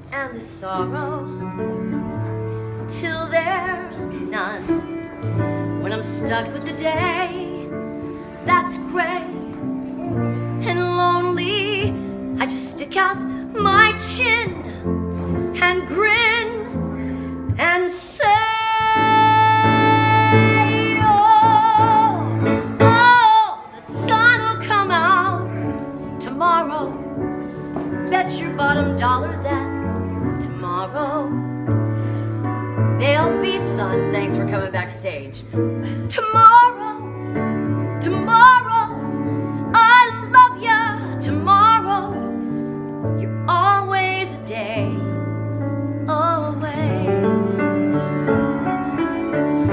and the sorrow till there's none. When I'm stuck with the day that's gray and lonely, I just stick out my chin and grin and say, oh, oh, the sun will come out tomorrow. Bet your bottom dollar that tomorrow there'll be sun. Thanks for coming backstage. Tomorrow